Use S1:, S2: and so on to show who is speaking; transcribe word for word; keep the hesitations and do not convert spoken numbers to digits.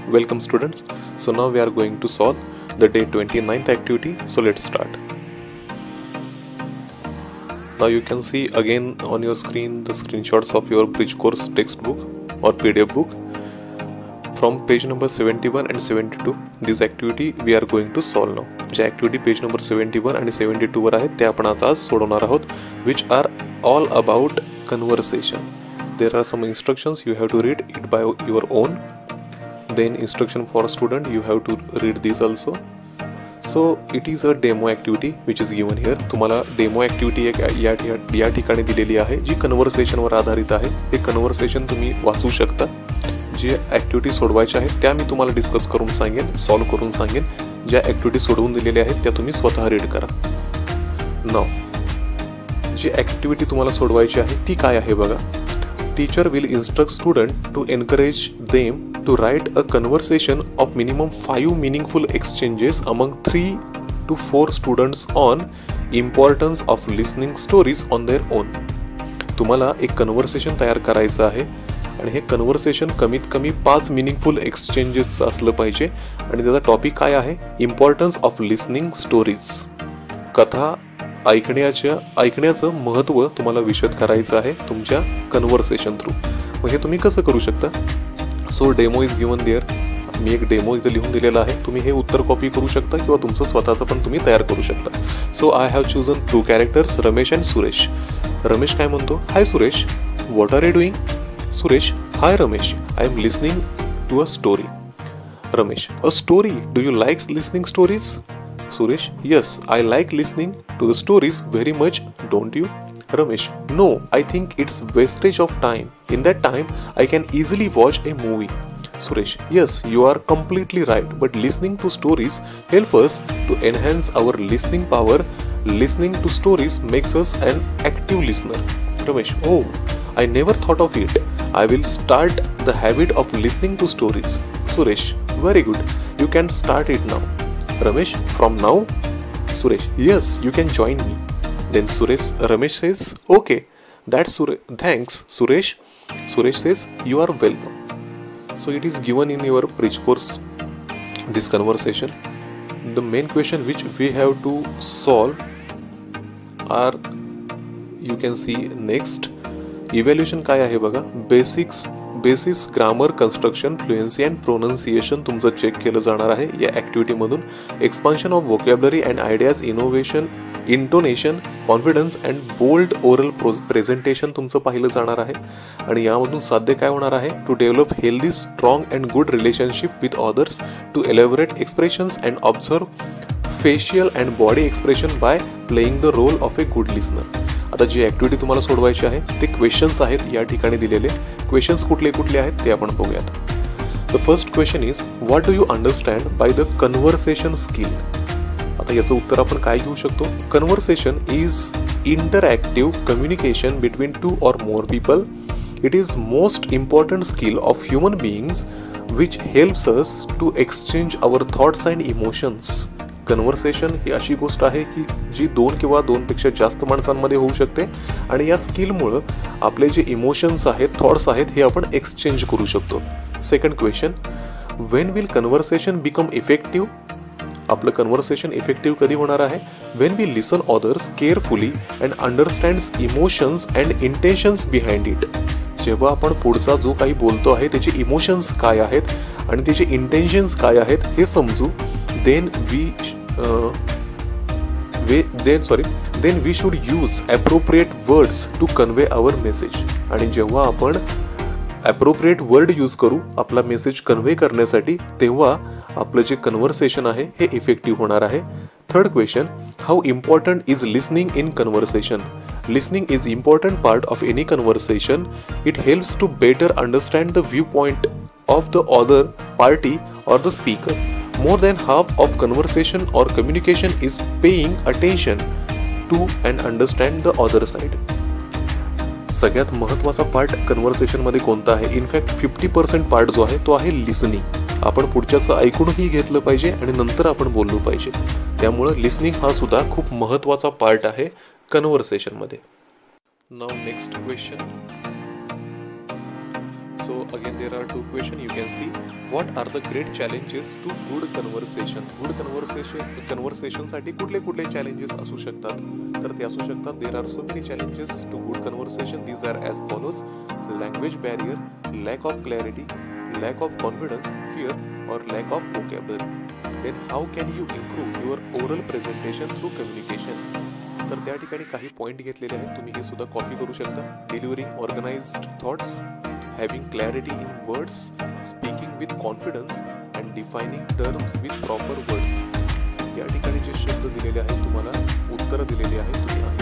S1: Welcome students. So now we are going to solve the day twenty-ninth activity. So let's start. Now you can see again on your screen the screenshots of your bridge course textbook or P D F book from page number seventy-one and seventy-two. This activity we are going to solve now. जे activity page number seventy-one and seventy-two वर आहे ते आपण आता सोडवणार आहोत, which are all about conversation. There are some instructions, you have to read it by your own. Then instruction for student, you have to read this also. So it is a demo activity which is given here. तुम्हाला demo activity एक या या ठिकाणी दिलेली आहे जी कन्व्हर्सेशनवर आधारित आहे. हे कन्व्हर्सेशन तुम्ही वाचू शकता. जे ॲक्टिव्हिटी सोडवायच्या आहेत त्या मी तुम्हाला डिस्कस करून सांगेन, सॉल्व करून सांगेन. ज्या ॲक्टिव्हिटी सोडवून दिलेल्या आहेत त्या तुम्ही स्वतः रीड करा. नाउ जी ॲक्टिव्हिटी तुम्हाला सोडवायची आहे ती काय आहे बघा. Teacher will instruct student to encourage them to write a conversation of minimum five meaningful exchanges among three to four students on importance of listening stories on their own. तुम्हाला एक conversation तयार करायचं आहे आणि हे कन्व्हर्सेशन कमीत कमी पाच मिनिंगफुल एक्सचेंजेस असलं पाहिजे आणि त्याचा टॉपिक काय आहे, इम्पॉर्टन्स ऑफ लिसनिंग स्टोरीज. कथा ऐकण्याच्या ऐकण्याचं महत्त्व तुम्हाला विशद करायचं आहे तुमच्या कन्व्हर्सेशन थ्रू. मग हे तुम्ही कसं करू शकता. So demo is given there. मी एक डेमो इथं लिहून दिलेला आहे. तुम्ही हे उत्तर कॉपी करू शकता किंवा तुमचं स्वतःचं पण तुम्ही तयार करू शकता. So I have chosen two characters, Ramesh and Suresh. Ramesh काय म्हणतो, hi Suresh, what are you doing. Suresh, hi Ramesh, I am listening to a story. Ramesh, a story, do you like listening stories. Suresh, yes, I like listening to the stories very much, don't you? Ramesh, no, I think it's wastage of time. In that time, I can easily watch a movie. Suresh, yes, you are completely right, but listening to stories help us to enhance our listening power. Listening to stories makes us an active listener. Ramesh, oh, I never thought of it. I will start the habit of listening to stories. Suresh, very good. You can start it now. Ramesh, from now? Suresh, yes, you can join me. Then Suresh, Ramesh says, okay, that's Suresh. Thanks, Suresh. Suresh says, you are welcome. So it is given in your bridge course, this conversation. The main question which we have to solve are, you can see next, evaluation काय आहे बघा. Basics basis grammar, construction, fluency and pronunciation तुमचं check केलं जाणार आहे या ॲक्टिव्हिटीमधून. Expansion of vocabulary and ideas, innovation, intonation, confidence and bold oral presentation तुमचं पाहिलं जाणार आहे. आणि यामधून साध्य काय होणार आहे, to develop healthy, strong and good relationship with others, to elaborate expressions and observe facial and body expression by playing the role of a good listener. आता जी ॲक्टिव्हिटी तुम्हाला सोडवायची आहे ते क्वेश्चन्स आहेत या ठिकाणी दिलेले. क्वेश्चन्स कुठले कुठले आहेत ते आपण बघूयात. The first question is, what do you understand by the conversation skill. आता याचं उत्तर आपण काय घेऊ शकतो. Conversation is interactive communication between two or more people. It is most important skill of human beings which helps us to exchange our thoughts and emotions. Conversation ही अशी गोष्ट आहे की जी दोन किंवा दोनपेक्षा जास्त माणसांमध्ये होऊ शकते आणि या स्किलमुळं आपले जे इमोशन्स आहेत, थॉट्स आहेत हे आपण एक्सचेंज करू शकतो. Second question, when will conversation become effective. आपलं कन्व्हर्सेशन इफेक्टिव्ह कधी होणार आहे, when we listen others carefully and understands emotions and intentions behind it. जेव्हा आपण पुढचा जो काही बोलतो आहे त्याचे इमोशन्स काय आहेत आणि त्याचे इंटेन्शन्स काय आहेत हे समजू, then we uh, we then sorry then we should use appropriate words to convey our message. आणि जेव्हा आपण appropriate word यूज करू आपला मेसेज कन्व्हे करण्यासाठी तेव्हा आपलं जे कन्व्हर्सेशन आहे हे इफेक्टिव्ह होणार आहे. Third question, how important is listening in conversation. Listening is important part of any conversation. It helps to better understand the view point of the other party or the speaker. More than half of conversation or communication is paying attention to and understand the other side. सगळ्यात महत्त्वाचा part conversation मध्ये कोणता आहे, in fact fifty percent part जो आहे तो आहे listening. आपण पुढच्याचं ऐकूनही घेतलं पाहिजे आणि नंतर आपण बोललो पाहिजे. त्यामुळं लिसनिंग हा सुद्धा खूप महत्त्वाचा पार्ट आहे कन्व्हर्सेशन मध्ये. Now next question. So again there are two questions. You can see what are the great challenges to good conversation. Good conversation conversation साठी कुठले कुठले challenges असू शकतात, तर ते असू शकतात there are so many challenges to good conversation. These are as follows: language barrier, lack of clarity, lack of confidence, fear or lack of vocabulary. Then how can you improve your oral presentation through communication? तर त्या ठिकाणी काही point घेतलेले आहेत, तुम्ही हे सुद्धा copy करू शकता. Delivering organised thoughts, having clarity in words, speaking with confidence and defining terms with proper words. या ठिकाणी जे शब्द दिलेले आहेत तुम्हाला उत्तर दिलेले आहेत, तुम्ही